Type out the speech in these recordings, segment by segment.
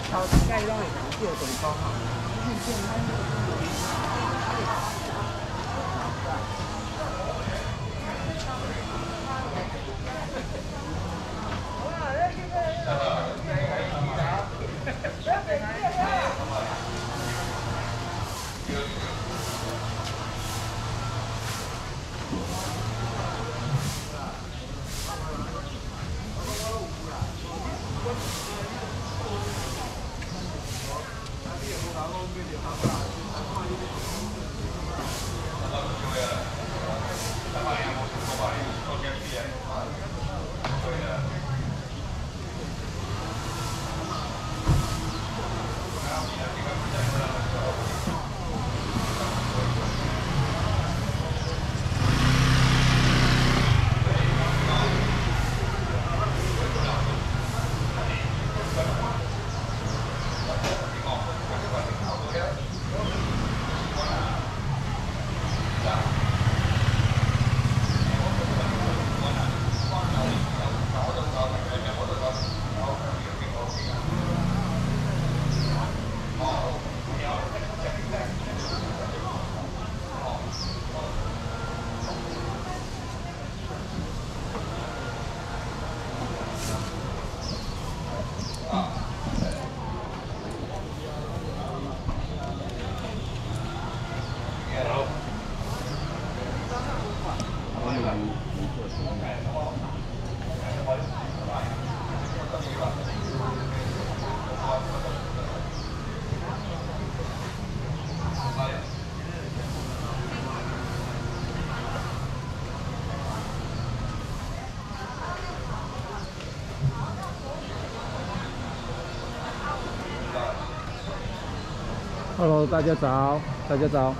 头应拢会当叫地方吼。 Hello， 大家早，大家早。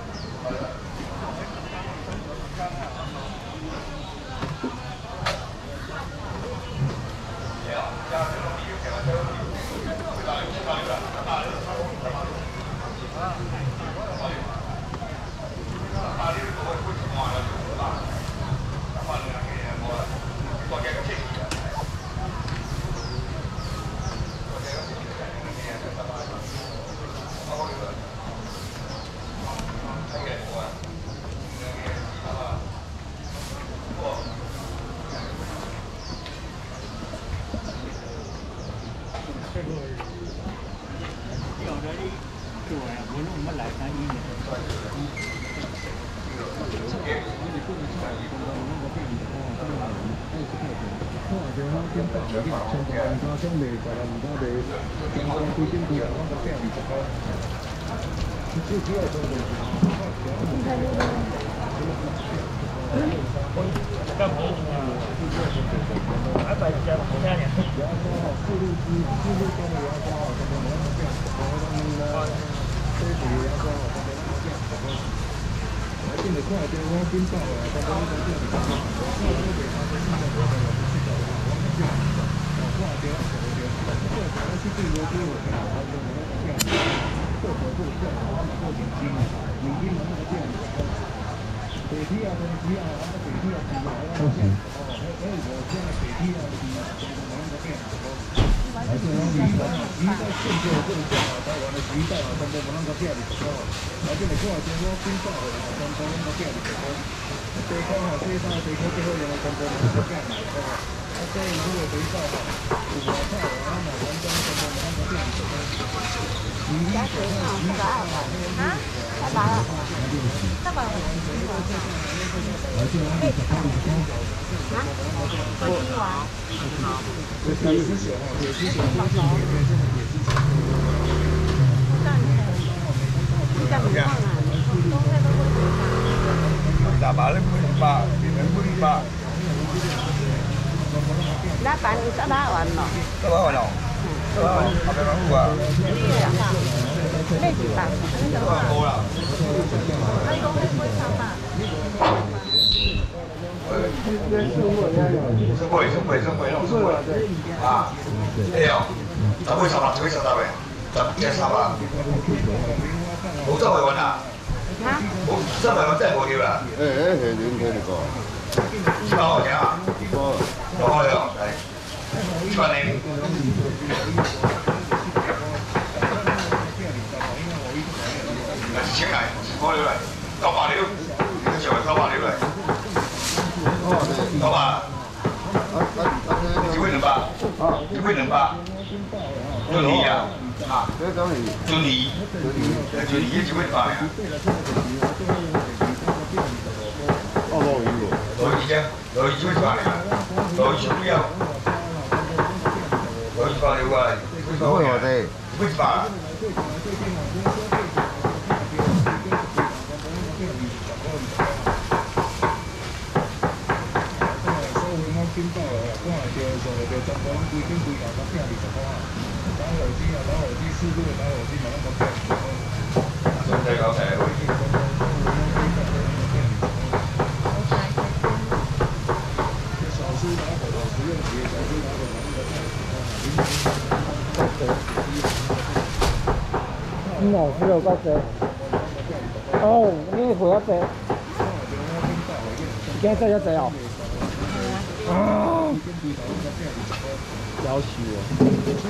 Lá bán thì sẽ đá hoàn nó. Đá hoàn nó. Đá hoàn. Apa yang aku buat? Đây chỉ bán. Cô là. Xuống quầy. À. Eo. Tao quay sao ta vậy? Tao kia sao à? Bố cho mày à? Hả? Bố cho mày真係冇叫啦。 你睇你個。 哦，點啊？攞開咗，係。傳你。 好料来，900料，你上900料来。900。一尾200，一尾200。准鱼啊，啊，准鱼，一尾200呀。鲈鱼啫，鲈鱼一尾100呀，鲈鱼少不要。鲈鱼100料啊，1尾100啊。 金包啊，我係叫上嚟叫10個，貴金貴價，咁20個啊。打螺絲啊，打螺絲，師傅打螺絲，咪咁平。 上帝搞成會。 老师有够多。哦，你回一隻，今日真一隻哦。啊！要死我！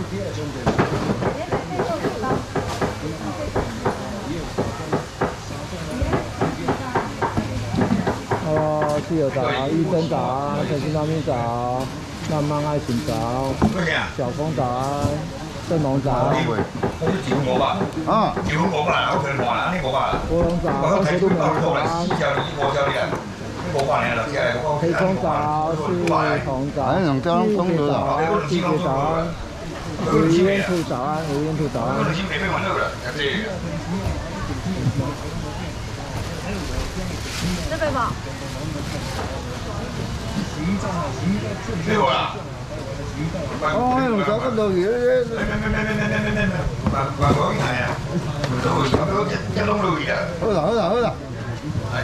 室友早，医生早，陈新大明早，浪漫爱情早，小峰早安，郑龙早。 我都照500。啊，照500啦，我平看啦，你500啦。 郭龙早， 我睇都没 500 早啦，4條你5條你啊。500年啦，即係我。 黑松早，是红早，玉姐早，季姐早安，吴彦兔早安，吴彦兔早安。 这边吧。 呢個啦。 哦，用手嗰度嘢咧。 話講係啊，一窿路嘢啊。 好啦。 係。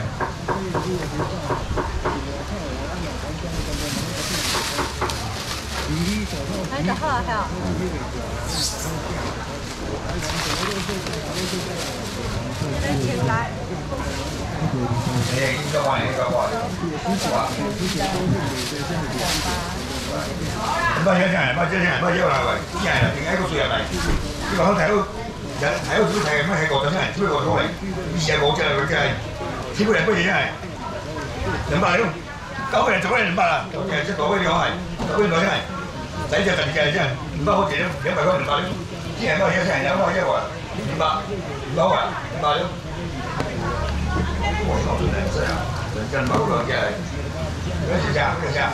哎，就好係啊。現在來。 應該話。乜嘢真係啦喂，真係啦，點解個水入嚟？呢個睇到主題乜係國際真係，主要國土嚟，而係國際嚟佢真係，只不過係乜嘢真係200咯，9個人做緊200啦，咁誒即係嗰啲講係，9個真係，仔隻特別嘅真係，200好似都200個200咯，啲人乜嘢真係有乜嘢話200個200咯，我操真係真係，真係冇嘅真係，咩事啫？咩事啊？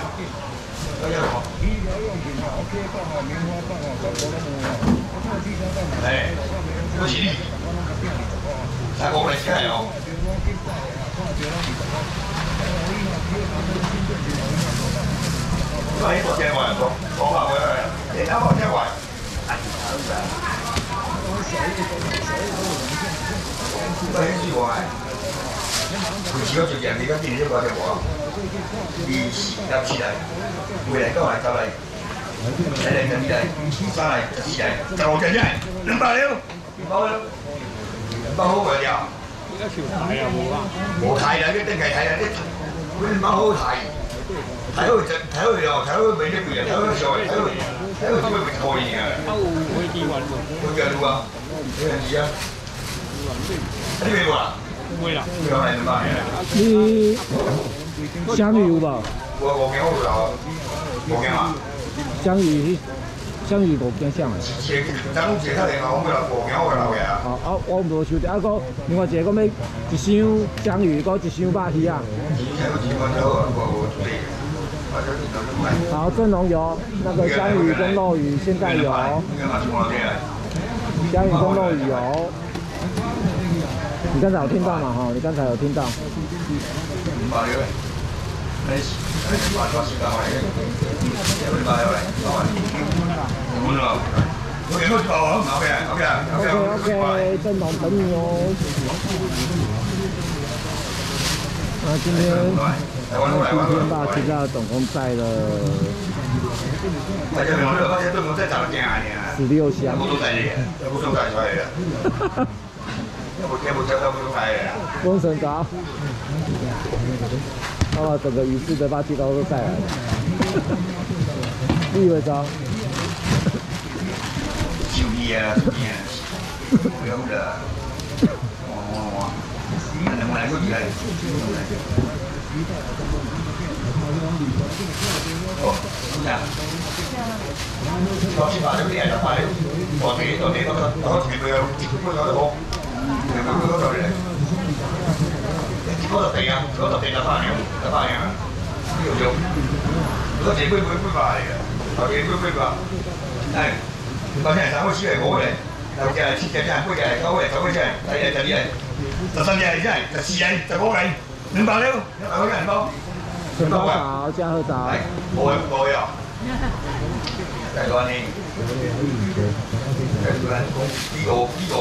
哎，不吉利。泰國嚟真係有。因為呢個正話講話佢係，你啱話正話。都係呢個係。佢似咗最近，你而家見呢個正話。入次嚟，回嚟都係就嚟，嚟嚟就嚟，翻嚟就次嚟，就我真係200料，200好嘅料。而家條睇啊冇啦，冇睇啦，一定係睇啦，啲嗰啲唔好睇，睇佢又睇佢俾啲佢又睇佢上嚟，睇佢點會錯嘢啊？會見運喎，會嘅喎，呢樣嘢啊，呢邊喎啦，會啦，又係200嘅。 你香魚有吧？ 我驚我有，我驚啊！ 香魚無驚啥啊？ 咱拢其他地方，我咪我驚我有嘅啊！ 啊，我無收到，個另外一個講要一箱香魚，個一箱肉魚啊。好，蒸籠有那個香魚跟肉魚，現在有。香魚跟肉魚有。你剛才有聽到嘛？哈，你剛才有聽到。OK， 郑董等你哦。今天吧，其实总共载了16箱。封神早。整个鱼市的8、7刀都载来了。你以为早？ 不用的。 我来过几来。哦，咁啊。我先把啲嘢就快啲，我哋嗰前面有接嗰度好，嗰度嚟。嗰度地啊，嗰度地就翻嚟，就翻嚟啊！呢度用，嗰個地杯化嚟嘅，後地杯化。係，我聽人講好似係我嚟，有隻係切嘅，真係杯嘅係狗嚟，狗嘅真係，第二係就新嘅真係，就試係就我嚟，200了，100塊銀包。 全包早加喝早。 係，冇啊。係講你，係講呢個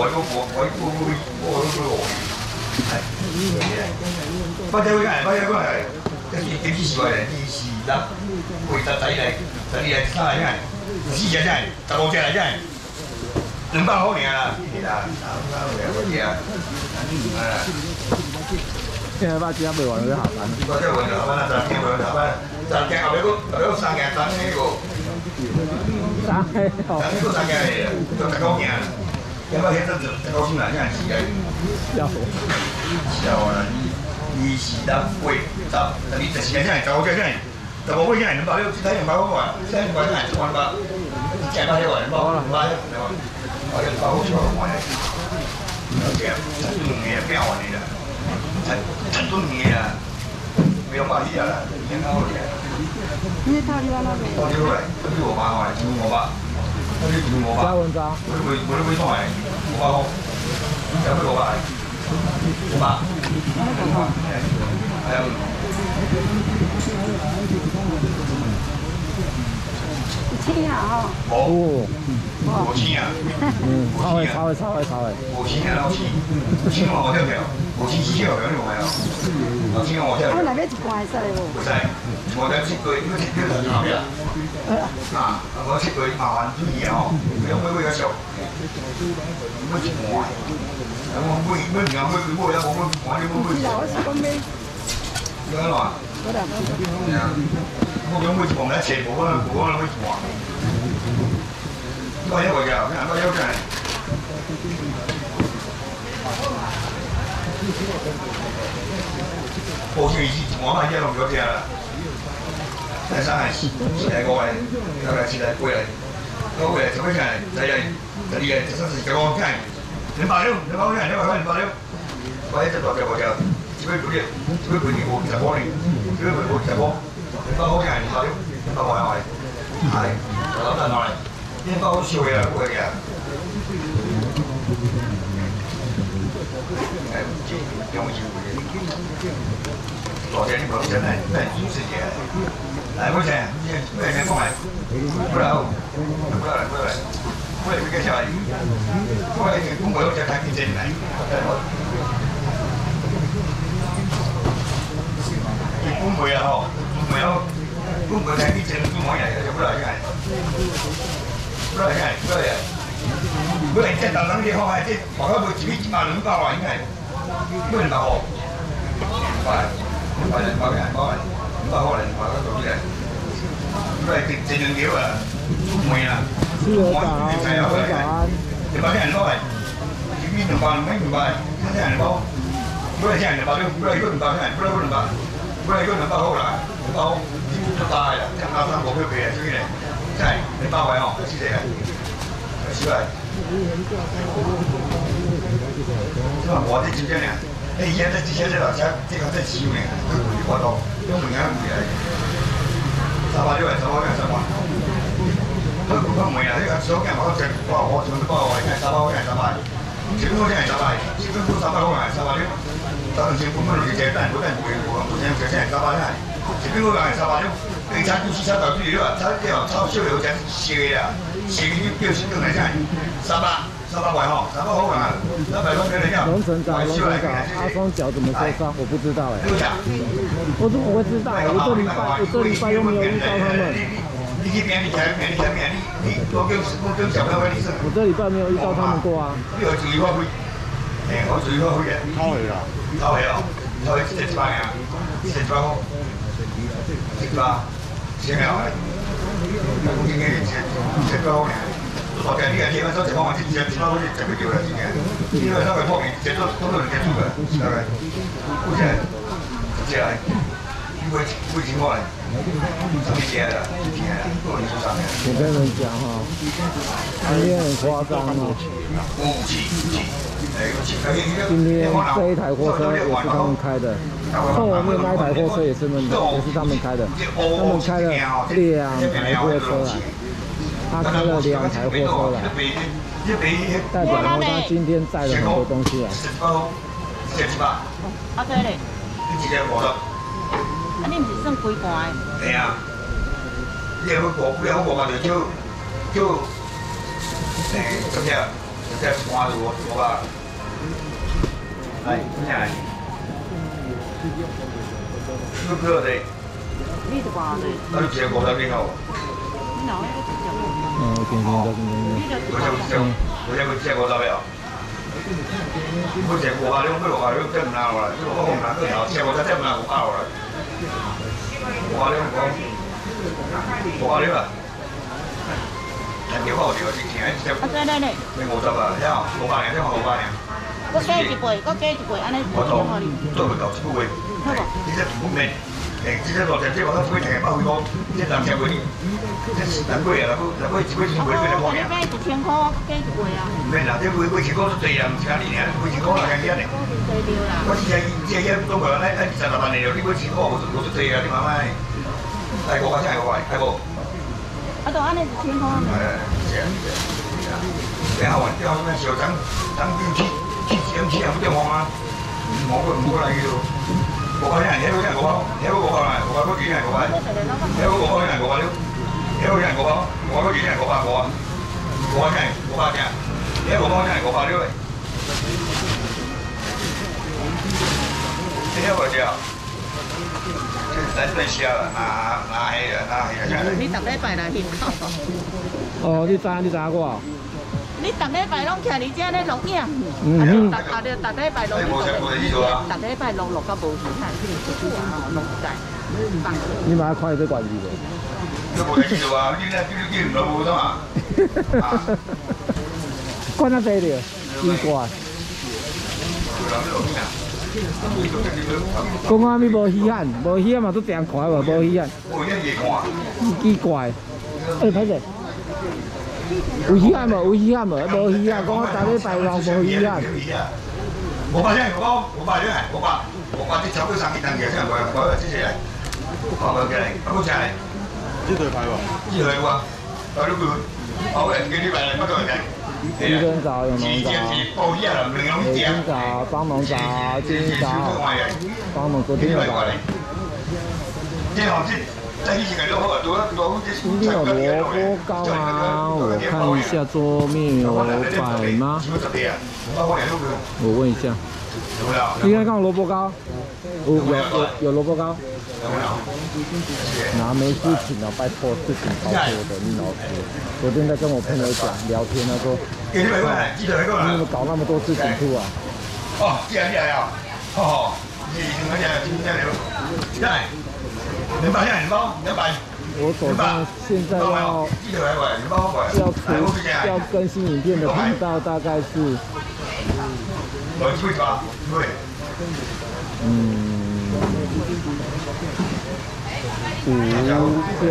係。不仔嗰係，幾時過嚟？第時得配搭仔嚟，等你嚟生嚟真係，4隻真係，15隻嚟真係，200好年啦，其他嗰啲啊， 現在把雞未完就下班。 我真係換下班啦，就見佢下班，就見後邊3隻等呢個。 三個 3隻嚟嘅，就10公斤啊！有冇睇得就10公斤啦，真係時間。 有。 有啊，2、4、10、8、10，你10真係15隻真係，15隻真係200了，睇200好過，睇200真係100，一隻8隻100，我100好少我嚟，有隻7噸嘅標嚟嘅，7噸嘅啊，沒有買啲啊，已經好嘅。 你到底往哪邊？ 到底好嚟，到底我買我嚟，1500，到底1500。 加文章。 我都會送嚟，500好，有冇500？500。係啊。 1000啊！ 哦。 5千啊！ 超嘅。 5千啊，6千我聽唔聽？5千4千我聽唔係啊？6千我聽。 我那邊一罐使喎。 唔使，我哋切佢，呢條就啱啦。啊，我切佢麻煩啲嘢哦，有冇會有時候？冇切我，有冇會有冇有冇我哋冇會。 我是講咩？ 點解話？係啊，我有冇同你一齊冇可能會話。多一個嘅，多一個嘅。好似我買一路咗隻啦，第三係4個位，有係4個杯嚟，嗰個係做咩嘅？第二係第三係9個嘅，200了，200個嘅，200了，我一隻多隻我就只會配你50個嚟，只會配50個，200個嘅200了，200個係係，我諗得落嚟，200好少嘅嗰個嘅。有冇機會？昨天你講真係真係主事嘅，係冇錯，咩嘅風嚟？不來，我哋會介紹下，我哋公會好似睇見證嚟，公會啊嗬，唔係咯，公會睇見證公會嚟嘅，就不來嘅，不來嘅，不來即係等等啲方係即係話開會自己10000兩百應該係。不能打我，500好嚟，500個做啲嚟，都係正正料啊，唔會啦，我係係啊，200啲人都係，前面200，咩200，啲人包，不係啲人200了，不係嗰200啲人，不係嗰200，不係嗰200好啦，200好，都大啦，加3個票俾啊，最緊嚟，真係200位哦，謝謝，謝謝。我哋之前咧，以前之前老家這個在7年，都會活動，都唔啱嘅。300了，300。佢唔會啊！呢個所見我只我全部包我係300，全部真係300，基本都300好嘅300了。當時我們以前但係冇現在300咧，基本都係300了。你睇電視睇到啲料啊，睇啲炒燒料真係啊，燒啲標準都係真係300位吼，300好啊，300塊俾你呀。 龍城長，阿雙腳怎麼受傷？我不知道哎。我怎麼會知道？我這禮拜又沒有遇到他們。 你這邊，我跟小朋友你我這禮拜沒有遇到他們過啊。 呢個注意開會，我注意開會嘅。偷氣啦！偷氣啊！偷氣食飯啊！食飯好，食飯，食咩啊？我見嘅食飯好嘅。 大家你看天晚上吃饭，这钱起码我是10个丢了，今年，因为那个泡面节奏都是结束了，大概，不起来，起来，不情况，上面起来了，起来了，都已经上面了。 我跟你们讲哈，今天很夸张哦。今天这一台货车也是他们开的，后面那一台货车也是他们开的，他们开了2台货车来，他开了2台货车来，代表说他今天载了很多东西来。 啊对嘞，啊你唔是算几罐的？ 系啊，你有5罐就怎么样？再花的我吧。来，来。不可的。 你是偌济？ 那你吃50斤哦。 你哪会去吃？ 我才会吃50了。我吃500两，不600两，真唔难啦。我唔难，我吃50真唔难500啦。500两讲，500两啊。2包就之前一只。啊， 对对对。 你50啊，了500两，这500两。 我加一杯，安尼我做做不到1杯。 好不？ 你这不免，这个600这我都100包1包，这2千块，这难贵啊，那贵1杯1杯在包面。 我1000块，我加一杯啊。 免啦，这1杯1千块是济啊，唔是讲你尔，1千块啦，简单嘞。我之前中国那20-30万的了，你1千块我是济啊，你慢慢。来5块钱5块，来不？ 啊，都安尼1000块。 是啊。然后我那小张去去不电话吗？唔过来去咯。5块钱，5块钱5包，5包来，5包几钱5块？5包钱5包了，5块钱5包，5包几钱5包5啊？5块钱5包钱，5包钱5包了嘞。这要多少？咱小了，拿黑了。 你逐礼拜来翕口。 哦，你知我？ 你逐礼拜拢徛伫遮咧录影，逐礼拜录，逐礼拜录到无时间，录在放。 你把它看这关系的。 你无在记录啊？你唔录无得嘛？ 看那这里，奇怪。公安咪无稀罕嘛都这样看无，无稀罕。奇怪，歹势。有稀罕无？无稀罕无？无稀罕，讲我逐礼拜录无稀罕。 500钱5包，500钱，500这超过3斤当起，现在我这些来，我过来，我过来。这对牌无？这对我，到你过，我来给你买来，我过来。 今天早有农早，今天早帮农早，今天早帮农昨天有早。今天有萝卜糕吗？我看一下桌面有摆吗？我问一下。今天看萝卜糕，有萝卜糕。拿没事情了，拜托，事情超多的，你老师。昨天在跟我朋友讲聊天，他说，你怎么搞那么多事情出来？ 哦，进来啊！哦，你今天聊，来，200 我手上现在要更新影片的频道大概是5+4。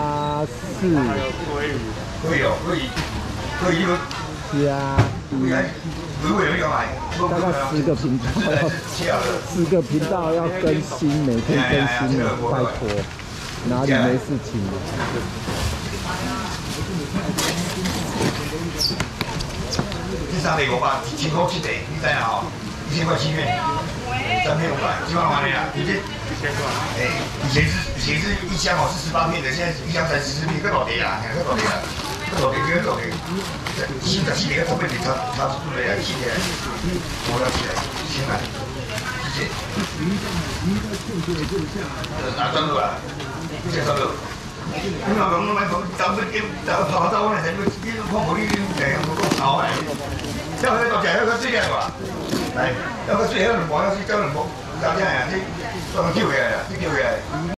大概10个频道要更新，每天更新的，拜托，哪里没事情了？ 这3类500，1000块7袋，你知影吼？1000块7片，3片500，基本上的啦。以前是一箱哦是18片的，现在一箱才14片，更大碟啦，更大碟啦，更大碟。17年个成本比差不多呀，7年，我要起来，行啊，谢谢。拿砖头啊，这砖头。你讲弄来讲，跑到我那才你看我你这样我搞好哎，要去到这要去水了吧？来，要去水要2包，要去交2包，加这样呀，你专门救回来呀，你救回来。